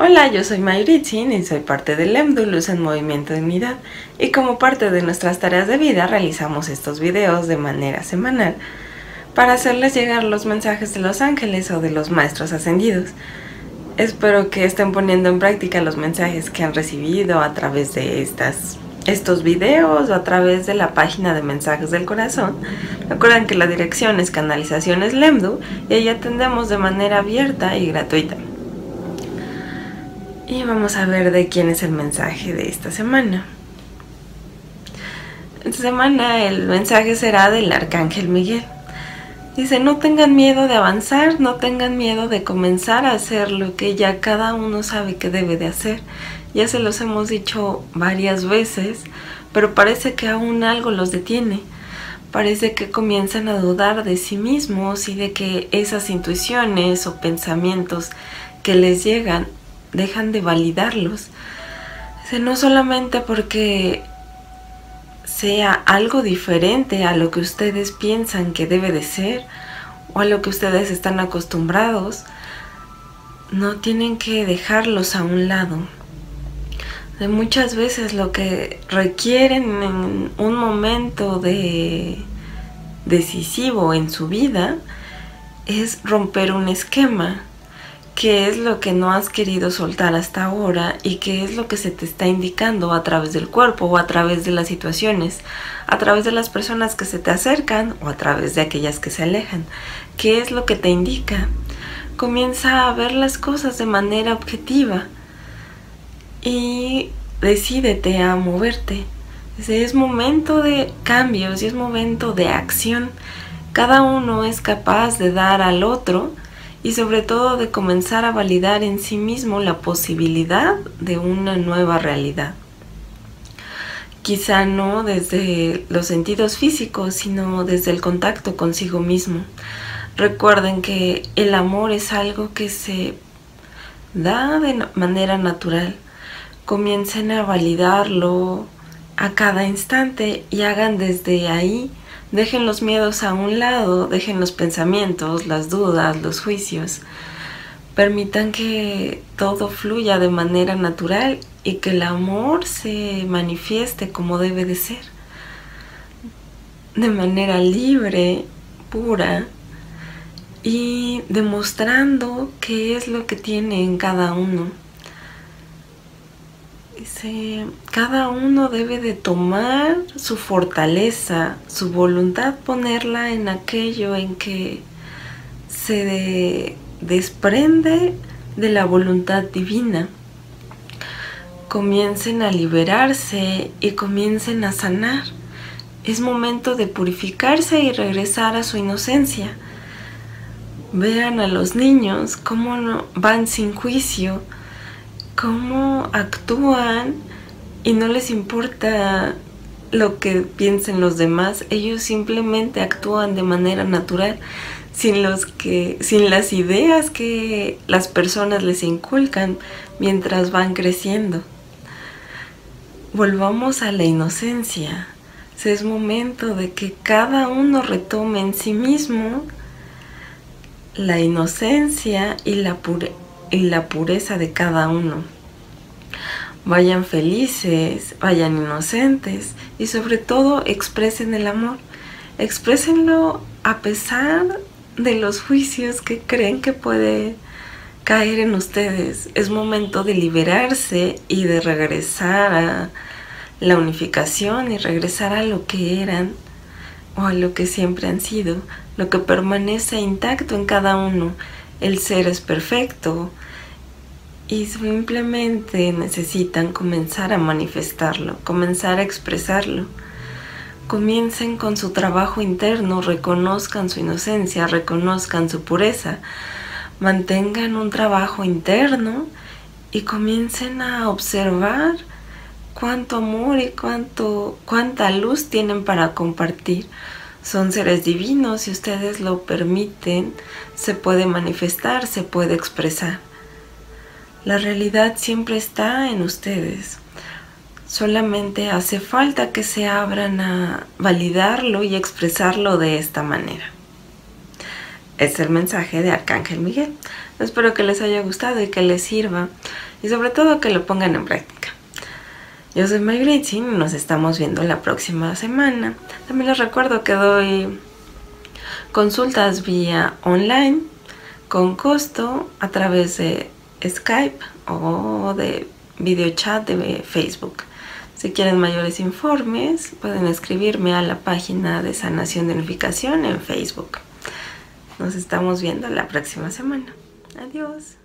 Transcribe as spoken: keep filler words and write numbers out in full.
Hola, yo soy Mayuritzin y soy parte del Lemdu Luz en Movimiento de Unidad, y como parte de nuestras tareas de vida realizamos estos videos de manera semanal para hacerles llegar los mensajes de los ángeles o de los maestros ascendidos. Espero que estén poniendo en práctica los mensajes que han recibido a través de estas, estos videos o a través de la página de mensajes del corazón. Recuerden que la dirección es Canalizaciones Lemdu y ahí atendemos de manera abierta y gratuita. Y vamos a ver de quién es el mensaje de esta semana. Esta semana el mensaje será del Arcángel Miguel. Dice: no tengan miedo de avanzar, no tengan miedo de comenzar a hacer lo que ya cada uno sabe que debe de hacer. Ya se los hemos dicho varias veces, pero parece que aún algo los detiene. Parece que comienzan a dudar de sí mismos y de que esas intuiciones o pensamientos que les llegan dejan de validarlos. Dice, no solamente porque sea algo diferente a lo que ustedes piensan que debe de ser o a lo que ustedes están acostumbrados, no tienen que dejarlos a un lado. De muchas veces lo que requieren en un momento de decisivo en su vida es romper un esquema. ¿Qué es lo que no has querido soltar hasta ahora y qué es lo que se te está indicando a través del cuerpo o a través de las situaciones, a través de las personas que se te acercan o a través de aquellas que se alejan? ¿Qué es lo que te indica? Comienza a ver las cosas de manera objetiva y decídete a moverte. Es momento de cambios y es momento de acción. Cada uno es capaz de dar al otro y sobre todo de comenzar a validar en sí mismo la posibilidad de una nueva realidad. Quizá no desde los sentidos físicos, sino desde el contacto consigo mismo. Recuerden que el amor es algo que se da de manera natural. Comiencen a validarlo a cada instante y hagan desde ahí. Dejen los miedos a un lado, dejen los pensamientos, las dudas, los juicios. Permitan que todo fluya de manera natural y que el amor se manifieste como debe de ser. De manera libre, pura y demostrando qué es lo que tiene en cada uno. Dice, cada uno debe de tomar su fortaleza, su voluntad, ponerla en aquello en que se de, desprende de la voluntad divina. Comiencen a liberarse y comiencen a sanar. Es momento de purificarse y regresar a su inocencia. Vean a los niños cómo no, van sin juicio, cómo actúan y no les importa lo que piensen los demás. Ellos simplemente actúan de manera natural, sin, los que, sin las ideas que las personas les inculcan mientras van creciendo. Volvamos a la inocencia. Es momento de que cada uno retome en sí mismo la inocencia y la pureza y la pureza de cada uno. Vayan felices, vayan inocentes y sobre todo expresen el amor. Exprésenlo a pesar de los juicios que creen que puede caer en ustedes. Es momento de liberarse y de regresar a la unificación y regresar a lo que eran o a lo que siempre han sido, lo que permanece intacto en cada uno. El ser es perfecto y simplemente necesitan comenzar a manifestarlo, comenzar a expresarlo. Comiencen con su trabajo interno, reconozcan su inocencia, reconozcan su pureza, mantengan un trabajo interno y comiencen a observar cuánto amor y cuánto, cuánta luz tienen para compartir. Son seres divinos, si ustedes lo permiten, se puede manifestar, se puede expresar. La realidad siempre está en ustedes. Solamente hace falta que se abran a validarlo y expresarlo de esta manera. Es el mensaje de Arcángel Miguel. Espero que les haya gustado y que les sirva, y sobre todo que lo pongan en práctica. Yo soy May Gritzin y nos estamos viendo la próxima semana. También les recuerdo que doy consultas vía online con costo a través de Skype o de videochat de Facebook. Si quieren mayores informes, pueden escribirme a la página de Sanación de Unificación en Facebook. Nos estamos viendo la próxima semana. Adiós.